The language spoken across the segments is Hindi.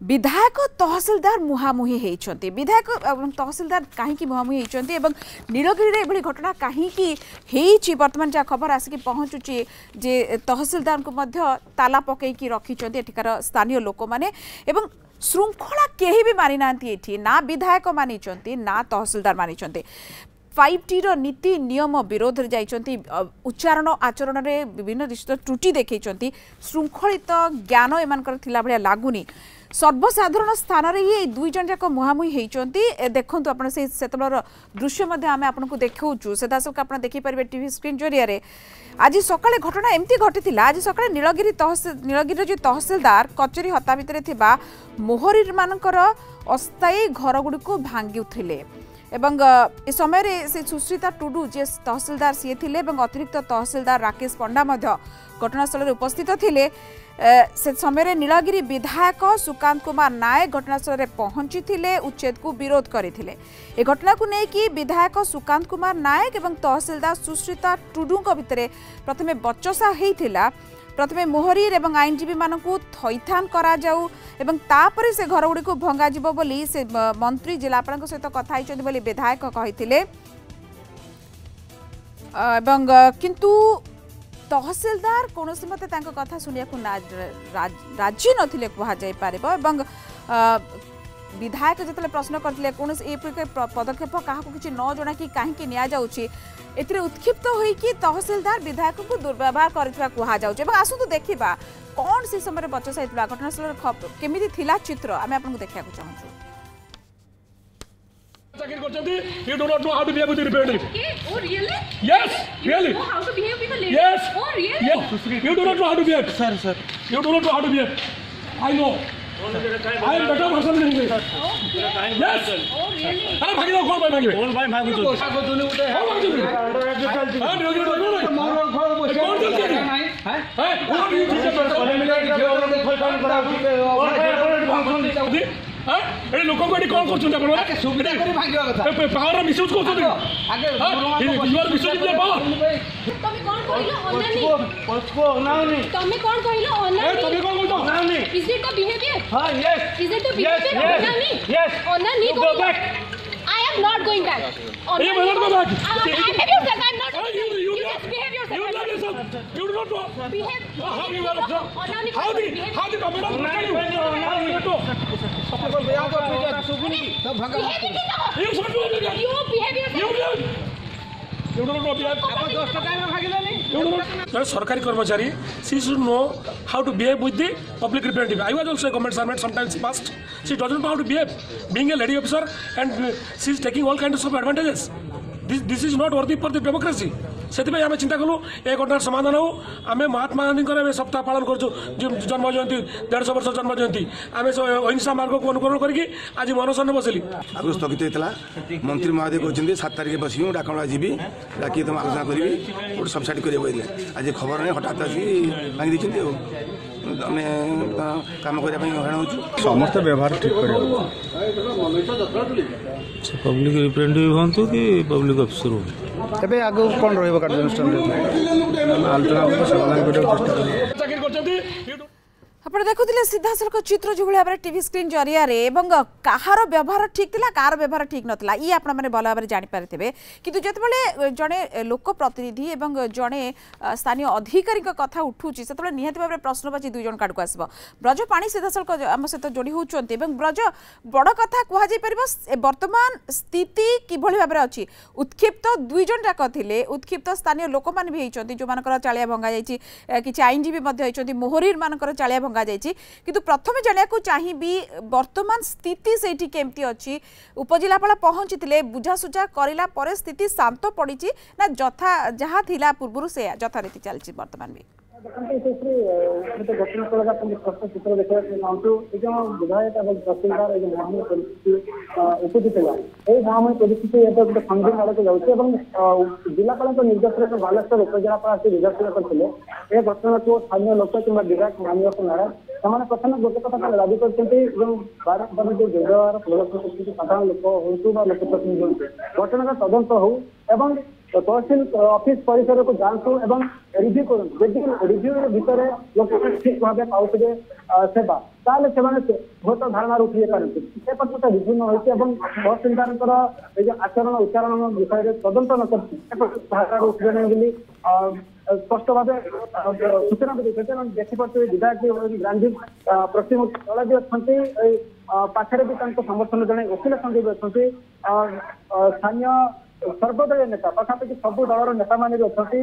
विधायक तहसिलदार मुहामुही होती विधायक तहसिलदार कहीं मुहामुही होती नीलगिरी में घटना कहीं बर्तमान जहाँ खबर आसिक पहुँचुची जे तहसिलदार को ताला पकईकी रखिंट एठिकार स्थानीय लोक मैंने श्रृंखला कहीं भी मानी ना ना विधायक मानी ना तहसिलदार मानी 5T नीति नियम विरोध में जाइछंती उच्चारण आचरण में विभिन्न दृष्टि त्रुटि देखते श्रृंखलित ज्ञान एमानकर थिला भलिया लागुनी सर्वसाधारण स्थान रे ये दुई जन जाक मुहामुही होती देखु आप दृश्य आम आपको देखु सीधासल आप देखिपारे टीवी स्क्रीन जरिया आज सकाଳେ घटना एमती घटी आज सकाଳେ नीलगिरी जो तहसिलदार कचेरी हता भितर मोहरी मानकर अस्थायी घर गुड़ी भांगुले एवं ए समय से सुश्रिता टुडू जे तहसिलदार सी थे अतिरिक्त तहसिलदार राकेश पंडा घटनास्थल उपस्थित थिले से समय नीलगिरी विधायक सुकांत कुमार नायक घटनास्थल में पहुंची उच्छेद को विरोध करते ए घटना को लेकिन विधायक सुकांत कुमार नायक और तहसिलदार सुश्रिता टुडू भितर प्रथमे बचसा होता प्रथमे मोहरी एवं आईनजीवी मान थैथान करा जाऊ एवं तापर से घर गुड़ी को भंगा जीव बोली से मंत्री जिलापाल सहित कथा बोली विधायक कही किंतु तहसिलदार कौन मत कथा शुणा राजी नथिले कहुई पार विधायक जिते प्रश्न करते कौन पदक्षेप क्या किसी न जना कि कहीं नि एथिरे उत्क्षिप्त होइकी तहसिलदार विधायक को दुर्व्यवहार करथिबा कुहा जाउछ आसतु देखिबा कौन से समय बचसा होइतबा घटनास्थल केमिति थिला चित्र आमे आपन को देखिया को चाहूछु चाकरी करछंती you do not know how to behave with the representative oh really yes really how to behave with a lady yes oh really yes you do not know how to behave sir you do not know how to behave I know I am better person than you yes oh really अरे भागी कौन भाई भागी कौन भाई भागी तो तूने उठे हां भागी हां नीलगिरी कौन चलती है हैं कौन ये चीज पर कॉलेज में जाके फलकान करा दी हां ए लोक को एडी कौन करछन आपण आके सुविधा करी भागिवा कथा पावर मिसयूज करछन आगे you are misusing the power तमे कौन कहिलो अनानी पछको अनानी तमे कौन कहिलो अनानी तमे कौन कहिलो अनानी इज इट द बिहेवियर हां yes is it the behaviour अनानी यस अनानी go back I am not going back. You will not go back. I am yourself. I am not. You just behave yourself. You love yourself. You do not know. Behave. How you are yourself? How the government look at you? Suppose they are going to सुगुनी तब भगा. You should do it. You behave yourself. You do not know. आप 10 टाइम में भागिला नहीं. You do not. सरकारी कर्मचारी she should know how to behave with the public representative. I was also a government servant sometimes past. She doesn't know how to behave. Being a lady officer and she is taking all kinds of advantages. This is not worthy for the democracy. से आम चिंता कलु ए घटनार समाधान हो आम महात्मा गांधी सप्ताह पालन कर जन्म जयंती 150 वर्ष जन्म जयंती आम अहिंसा मार्ग को अनुकरण करके आज मनोसन बसली आगे स्थगित होता मंत्री महोदय कहते 7 तारिख बस डाकणा जी डाक तुम आलोचना करी गोटे सबसाइड कर आज खबर नहीं हठात आसिक भांगी देखते आम कम करने हईराण हो समस्त व्यवहार ठीक कर पब्लिक रिप्रेजेंटेटिव हूँ कि पब्लिक अफिसर हो तबे आगो कौन रहइबो कार्यानुष्ठान आलोचना समाधान चेष्टा कर आप देखुले सीधा सड़क चित्र जो भाव में टीवी स्क्रीन जरिया कहार व्यवहार ठीक था कार व्यवहार ठीक नाला ये आप भाव भाव जानीपारे किंतु जिते जड़े लोक प्रतिनिधि और जड़े स्थानीय अधिकारी कथा उठूँ से निहत भाव में प्रश्नबाची दुई जन काड़क आसब ब्रज पाणी सीधा सड़क आम सहित जोड़ी होती ब्रज बड़ कथा कहुपर बर्तमान स्थिति किभली भाव में अच्छी उत्क्षिप्त दुई जन जाक थे उत्क्षिप्त स्थानीय लोक मैंने भी होती जो मान चालिया भंगा किसी आईनजीवी मोहरी मान चालिया भंगा किंतु प्रथम जाना चाहिए वर्तमान स्थिति से केमती अच्छी उपजिलापाल पहुंची बुझासुझा करला पर स्थिति शांत पड़ी ना जथा जहाँ थिला पूर्व से यथारीति चलती वर्तमान भी घटनास्थल स्पष्ट चित्र देखा विधायक और तहसिलदार उपस्थित है महामयी परिस्थिति गोटे संगीन आड़क जाऊँच जिलापाल निर्देशन बालेश्वर उपजिलापाल आसी विवेचना करते घटना को स्थानीय लोक कि विधायक मानवा को नाराज से प्रथम गोटे कथा दाबी कर जो व्यवहार प्रदर्शन साधारण लोक हूँ लोक प्रतिनिधि हूँ घटनार तदंत हो तहसील ऑफिस परिसर को जातु एवं रिव्यू करूँ रिव्यू भितर लोक ठीक भाव पाते सेवा ताले से बहुत धारणा उठी पारती से पर्यटन रिव्यू न तहसीलदार आचरण उच्चारण विषय में तदंत न कर उठे नहीं स्पष्ट भाव सूचना देते देखिपे विधायक गांधी प्रतिमूर्ति दल भी अच्छा पाखे भी समर्थन जड़े वकिल संघ भी अच्छा स्थानीय सर्वदलीय नेता पाखापाखि सब दलर नेता मैंने भी अच्छा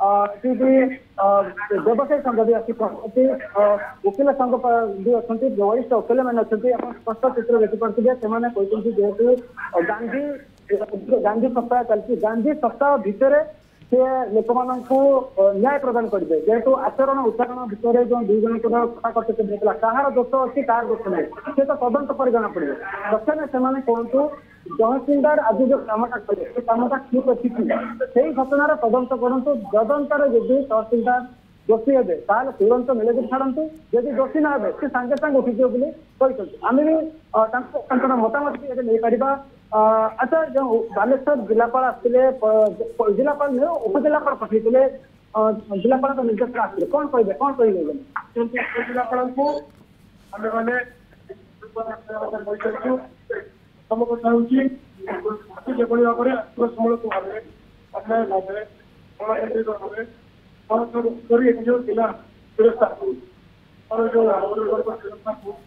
व्यवसायी संघ भी आसी वकिल संघ भी अच्छा वरिष्ठ वकिल मैंने अच्छा स्पष्ट चित्र देखिपे से जेहेतु गांधी सप्ताह चलती गांधी सप्ताह भितर से लोक न्याय प्रदान करेंगे जेहेतु आचरण उच्चारण भितर जो दुई जन कथा कहार दोष अच्छी कार दोष नहीं से तो तदंत पर जना पड़े प्रथम से कहतु तहसीलदार आज जो कामटा करें कामटा ठीक अच्छी से घटनार तदंत करूँ तदंतर यदि तहसीलदार दोषी हे तुरंत मिले छाड़ू जदि दोषी ना हे से सागे सागे उठिଯିव बोली आम भी मतामत भी नहीं पार अच्छा जो बालेश्वर जिलापाल आसते जिलापाल नहीं उपजिलापाल पठे जिलापाल निर्देश आसते कौन कहे कौन कहे जिलापाल को आम मैंने सब कथा जो भाव में आत्मसमूलक भाव में जिला सुरक्षा और जो सुरक्षा को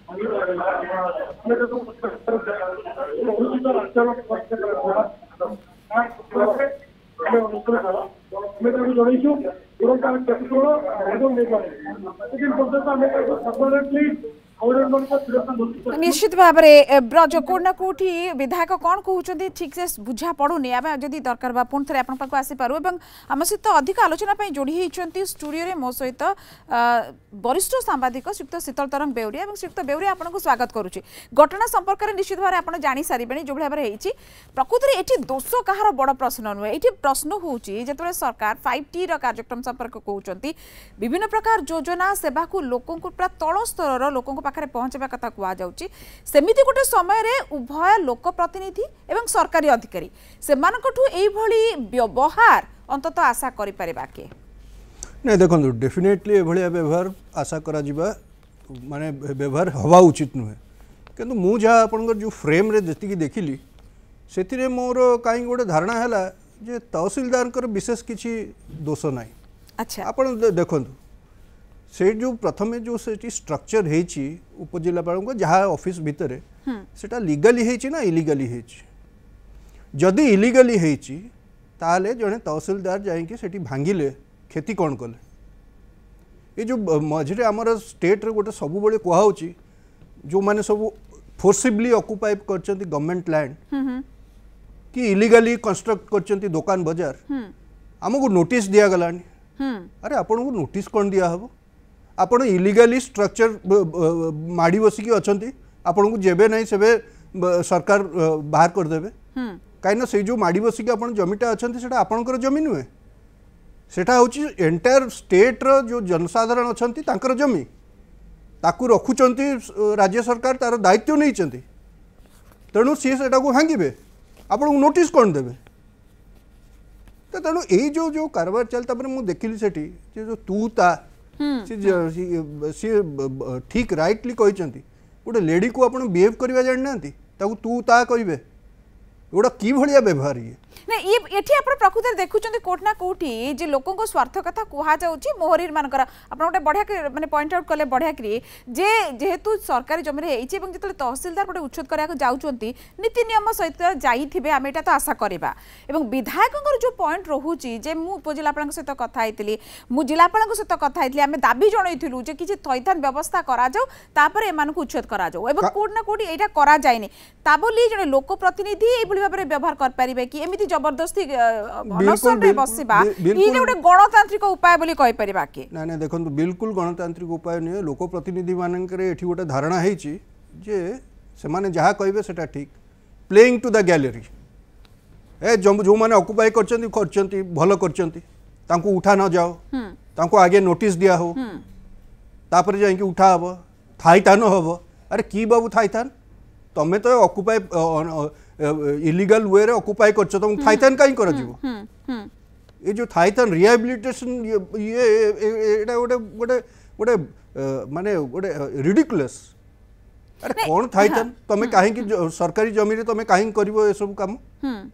निश्चित भाव में ब्रज कोना कोठी विधायक कौन कहते ठीक से बुझा पड़ूनी आम जदि दरकार बा पुणी थे आप आसीपारू और आम सहित अधिक आलोचना जोड़ी होती स्टूडियो रे मो सहित वरिष्ठ सांबादिक श्रीयुक्त शीतल तरंग बेउरिया और श्रीयुक्त बेउरिया आपको स्वागत करुच्ची घटना संपर्क में निश्चित भाव आप जानी सारे जो भाव में प्रकृति में ये दोष कहार बड़ प्रश्न नुहे ये प्रश्न होते सरकार 5T कार्यक्रम संपर्क कहते विभिन्न प्रकार योजना सेवा को लोक पूरा तल स्तर लोक पाखे पहुंचा कथा कहुच्छी सेमिति गोटे समय रे उभय लोक प्रतिनिधि एवं सरकारी अधिकारी से व्यवहार अंतत आशा करि परिबा के नहीं देखो डेफिनेटली एभलिया व्यवहार आशा करा जिबा माने व्यवहार हवा उचित नुहे किंतु मु जहाँ आपनकर जो फ्रेम रे जति देखिली से मोर कहीं गोटे धारणा है जे तहसीलदार विशेष किसी दोष ना अच्छा आपण देखंतु से जो प्रथमे जो से स्ट्रक्चर है उपजिलापाल को जहाँ ऑफिस भितर सेटा लीगली है ना इलीगली है जदि इलीगली है ताले जड़े तहसीलदार जाइए सेठी भांगिले क्षति कौन कले ये जो मझे आमर स्टेट रे गोटे सब बड़े कहुच्छी जो मैंने सब फोर्सिबली ऑक्युपाई कर गवर्नमेंट लैंड कि इलीगली कंस्ट्रक्ट कर दुकान बाजार आमको नोटिस दिया गलानी अरे आपन को नोटिस कौन दिया हम आपण इलीगली स्ट्रक्चर माड़ी बसिकी अच्छा आपण को जेबे नहीं सेबे सरकार बाहर करदेवे कहीं से जो माड़ी बसिकी आप जमीटा अच्छा से आपणकर जमी नुहे सेटा हूँ एंटायर स्टेट रो जो जनसाधारण अच्छा जमी ताकू रखुंट राज्य सरकार तार दायित्व नहीं तेणु सी से भांगे आपन को नोटिस कौन देवे तो तेणु यही जो कारबार चलता मुझे देखिली सेठी जो तू ता सी ठीक राइटली कहते गोटे लेडी को आप बिहेव करवा जाना तू ता कहे गोटा कि भाया व्यवहार ये नहीं ये प्रकृति देखुं कोटना कोठी जे लोकों को स्वार्थ कथा कहुच्छी मोहरीर मानकर आप गोटे बढ़िया मैंने पॉइंट आउट कले बढ़िया जे जेहेतु सरकारी जमी जो तहसीलदार गोटे उच्छेद कराया जाऊँगी नीति नियम सहित जाइए आम यहाँ तो आशा करवा विधायकों जो पॉइंट रोचे जे मु उपजिलापाल सहित कथा मु जिलापाल सहित कथा आम दाबी जनइलु जे किसी थैथान व्यवस्था करापर एम उच्छेद कोटना कोटी यहाँ कराए ता बोली जड़े लोक प्रतिनिधि ये भाव में व्यवहार करें कि एमती जबरदस्ती बसवा ये गोटे गणतांत्रिक उपाय बोली कहि परिबा के ना ना देखो बिल्कुल गणतांत्रिक उपाय नहीं लोक प्रतिनिधि मानकर एठी गोटे धारणा है जे से माने जहाँ कहे सेटा ठीक प्लेइंग टू द गैलरी ए जो माने ऑक्युपाई करचंती भल करचंती तांको उठा न जाओ तांको आगे नोटिस दिया हो तापर जाइए उठा हम थाई थान हम अरे की बाबू थाई थान तमें तो ऑक्युपाई इलीगल वे रे ऑक्युपाई करछ तुम थाइथन काई कर जीवो ये जो थाइथन रिहैबिलिटेशन ये एटा गोटे गोटे गोटे माने गोटे रिडिकुलस अरे कौन थाइथन तमे काहे कि सरकारी जमीन रे तमे काहे करिवो ए सब काम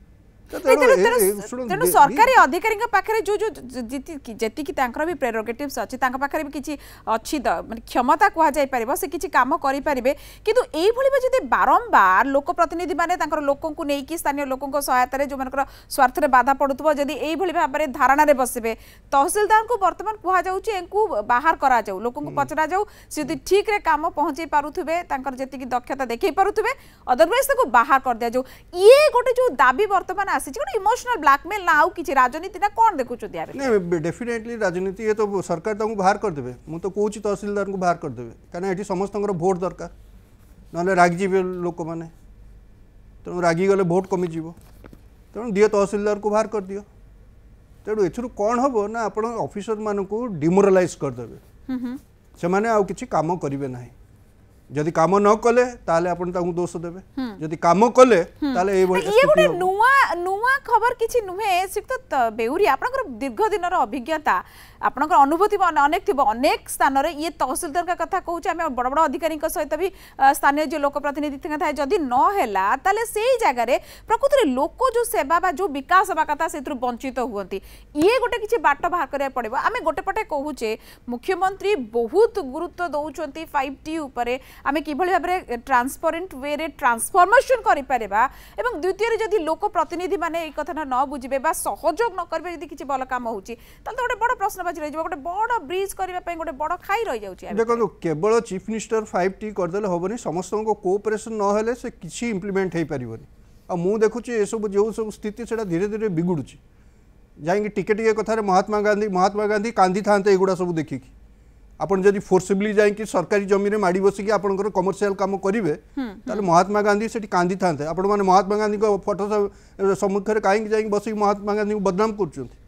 तेणु सरकारी अधिकारी पाखे जो जो जी भी प्रेरोगेटिव्स अच्छी पाखे भी किसी अच्छी माने क्षमता कहुपर से किसी कम करेंगे किंतु यही बारंबार लोक प्रतिनिधि मैंने लोक नहीं स्थानीय लोकों सहायतार जो मान स्वार्थ में बाधा पड़ुव जदि यही भाव में धारणा बसबे तहसिलदार को बर्तमान कहु बाहर करा जाऊ लोक पचरा जाऊ सी ठीक रे काम पहुंचे पारुथिबे जी दक्षता देखई पारुथिबे अदरवाइज बाहर कर दिया जाऊ ये गोटे जो दाबी बर्तमान इमोशनल ब्लैकमेल ना आउ किछि राजनीति ना कोन देखु छ दियाबे नहीं डेफिनेटली राजनीति ये तो सरकार तांको बाहर कर देबे मु तो कहूची तहसीलदार को बाहर कर देबे काना एठी समस्तंकर वोट दरकार नले रागी जीवे लोक माने तेणु रागी गले वोट कमी जीवो तेणु दियो तहसीलदार को बाहर कर दियो तेणु एथुरु कोन हबो ना आपण ऑफिसर मानकू डिमोरलाइज कर देबे से माने आउ किछि काम करिवे नाही जदि काम न कले ताले आपण ताकू दोष देबे जदि काम कले ताले ए गोटे नुआ खबर किछि नुहे सिक्त बेउरी आपनकर दीर्घ दिनर अभिज्ञता आपनकर अनुभूति अनेक थिबो अनेक स्थान रे ये तहसीलदार का कथा कहू आम बड़ बड़ अधिकारी सहित भी स्थानीय जो लोक प्रतिनिधि थाए जदि न हैला ताले सेही जगह रे प्रकृति लोक जो सेवा बा जो विकास हवा कथा से वंचित हुअंती ये गोटे किछि बाट बाहर करिया पड़िबो आमे गोटे पटे कहूचे मुख्यमंत्री बहुत गुरुत्व दउचंती 5T उपरे आमे किभଳି भाबरे ट्रांसपेरेंट वे रे ट्रांसफॉर्मेशन करि परिबा एवं द्वितीय रे जदि लोक प्रतिनिधि माने ए कथा न बुझिबे बा सहयोग न करबे जदि किछि भल काम होउची ताल तो गोटे बड़ प्रश्न बाजी रहि गोटे बड़ ब्रिज करबा पय गोटे बड़ खाई रहि जाउची देखो केवल चीफ मिनिस्टर 5T कर देले होबनी समस्त को कोऑपरेशन न हेले से किछि इंप्लीमेंट हे परिबनी आ मु देखुची ए सब जो सब स्थिति सेटा धीरे धीरे बिगुडुची जाइंगे टिके टिके कथा रे महात्मा गांधी कांदी थांते एगुडा सब देखि की आपण जदि फोर्सिबली जाइंकी सरकारी जमीन में माड़ी बसिकी आपनकर कमर्शियल काम करिवे ताले महात्मा गांधी सेठी कांदी थांते आपण माने महात्मा गांधी को फोटो सम्मुख रे काहे जाइंकी बसिकी महात्मा गांधी को बदनाम करचुंती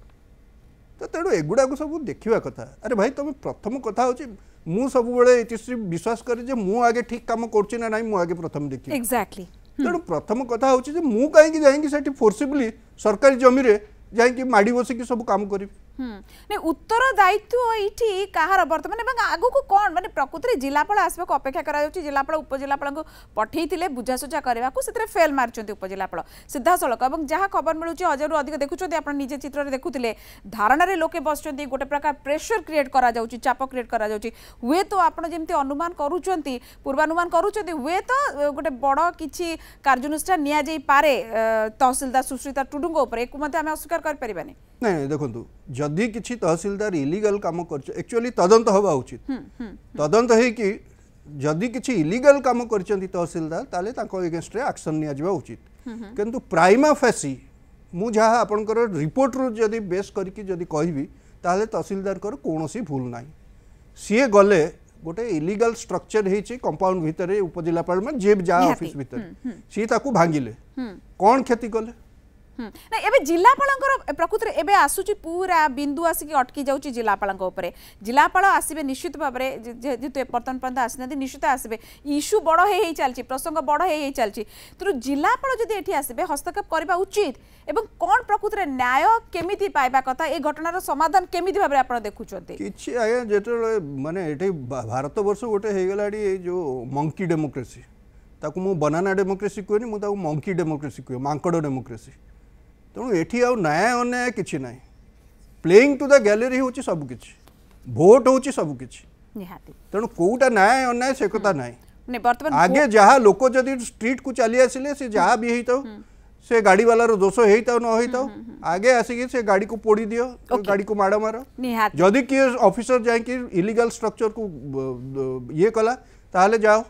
तो तेणु एगुड़ा को सब देखा कथा अरे भाई तुम प्रथम कथा हो मु सब बड़े इतिश्री विश्वास करे जे मु आगे ठीक काम करछि ना नहीं मु आगे प्रथम देखि एग्जैक्टली तेणु प्रथम कथा हो जे मु काहे जाइंकी सेठी फोर्सिबली सरकारी जमीन रे जाइंकी माड़ी बसिकी सब काम करी ने उत्तर दायित्व ये कहार बर्तमान आगु को कौन माने प्रकृति जिलापाल आसवाक अपेक्षा करा जिलापाल उपजिलापाल को पठेइथिले बुझासुझा करने को फेल मार्चंती उपजिलापाल सीधा सड़क और जहाँ खबर मिलूँ 1000 अधिक देखुं आप निजे चित्र में देखुले धारणा लोके बस गोटे प्रकार प्रेशर क्रिएट करा चाप क्रिएट करा हुए तो आप जमी अनुमान करुँच पूर्वानुमान करुँच हुए तो गोटे बड़ किसी कार्यानुष्ठान नि पारे तहसीलदार सुश्रिता टुडू आम अस्वीकार कर नहीं देखो जदि किसी तहसीलदार इलीगल काम कर एक्चुअली तदंत हवा उचित तदंत है कि जदि किसी इलीगल काम कर तहसीलदार ताले एगेंस्ट रे एक्शन निया जावा उचित किंतु प्राइमा फेसी मु जहाँ आपनकर रिपोर्ट रू जदि बेस करके जदि कहबी ताले तहसीलदार कर कोनोसी भूल नाही सीए गले गोटे इलीगल स्ट्रक्चर हेछि कंपाउंड भितर उपजिलापाल में जे जा ऑफिस भितर सी ताकू भांगिले कौन क्षति कले ना एबे जिलापाल प्रकृति एबे आसुची पूरा बिंदु आसिक अटकी जाउची जिलापाल जिलापाल आसबे निश्चित भाव में जेहेतु बर्तमान पर्यंत आसना निश्चित आसबे इश्यू बड़ हो चलती प्रसंग बड़ हो चलती तेणु जिलापाल जदि एठी आसबे हस्तक्षेप करबा उचित एवं कौन प्रकृति न्याय केमिति पाइबा कथा ए घटनार समाधान केमिति भाव आप देखुछन्ते किछि आया जेते माने एठी भारत वर्ष गोटे हे गलाडी जो मंकी डेमोक्रेसी ताकू मु बनाना डेमोक्रेसी कहनी मु ताकू मंकी डेमोक्रेसी कह मांकड़ डेमोक्रेसी तेणु एठी आ न्याय अन्याय किछि नाही प्लेइंग टू द गैलरी होची सब किछि भोट होची सब किछि निहाती तेणु कोउटा न्याय अन्याय से कथा नाही ने वर्तमान आगे जहाँ लोक जदि स्ट्रीट को चली आसिले से जहाँ भी हेता से गाड़ी वालार दोष हेता न हेता आगे आसिक से गाड़ी को पोड़ी दियो गाड़ी को माड़ मार जदि किए ऑफिसर जाइए इलीगल स्ट्रक्चर को ये कला ताहले जाओ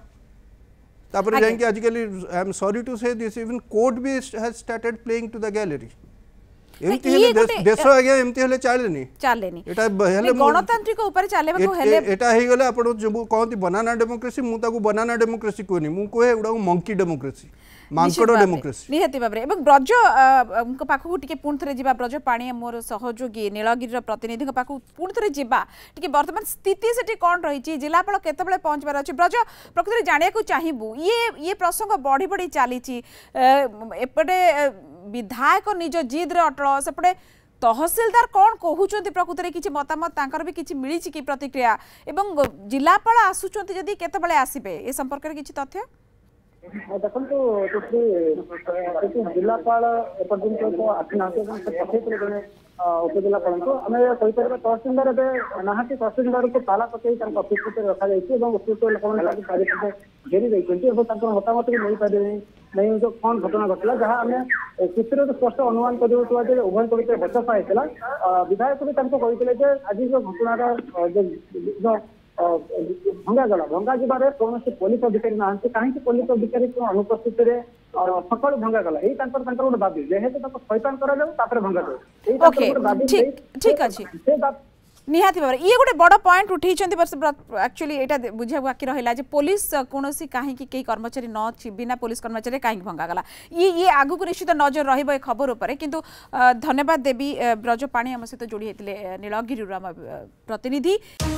तापर जाइए आजिकल I am sorry to say this even court भी has started playing to the gallery एमती हेले देश आगे एमती हेले चालेनी एटा हेले गणतांत्रिक ऊपर चाले को हेले एटा हे गले आपण जो कहती बनाना डेमोक्रेसी मु ताकू बनाना डेमोक्रेसी कोनी मु कोहे एडा मंकी डेमोक्रेसी मांकड़ डेमोक्रेसी निहाती भाव में ब्रज पाखक टी पुणी थे जा ब्रज पाणी मोर सहयोगी नीलगिरी प्रतिनिधि पाखक पुणी थे जा वर्तमान स्थिति से कौन रही जिलापाल केतबेले पहुंचबार अच्छे ब्रज प्रकृति जाना चाहबू ये प्रसंग बढ़ी बढ़ी चली एपटे विधायक निज जिद्रे अटल सेपटे तहसीलदार कौन कहते प्रकृति में किसी मतामत भी किसी मिली कि प्रतिक्रिया एवं जिलापाल आसुंच जदि केतबेले आसबे ए संपर्क में किसी तथ्य देखो जिलापाल एपर्यंत आसी ना पठे जड़े उपजिलापाल को आम कहीपर तहसीलदार ना तहसीलदार को ताला पकई अफिस रखा उपयुक्त लोक चारिपटे घेरी रही मतामत भी नहीं पारे नहीं जो कौन घटना घटला जहाँ आम सूत्र स्पष्ट अनुमान कर उभय को बचपा होता विधायक भी कहते आज जो घटनार भंगागला भंगा जबार कौन पुलिस अधिकारी ना कहीं पुलिस अधिकारी अनुपस्थित सकाल भंगागला यही गोटे दाबी जेहेतु शैतान कर भंगा जाए निहाती भाव ये गोटे बड़ पॉइंट उठे एक्चुअली यहाँ बुझा बाकी रहा पुलिस कौन कहीं कर्मचारी न बिना पुलिस कर्मचारी कहीं भंगागला ये आगु को निश्चित नजर रही खबर उपर किंतु धन्यवाद देवी ब्रज पाणी आम सहित जोड़ी होते नीलगिरी प्रतिनिधि।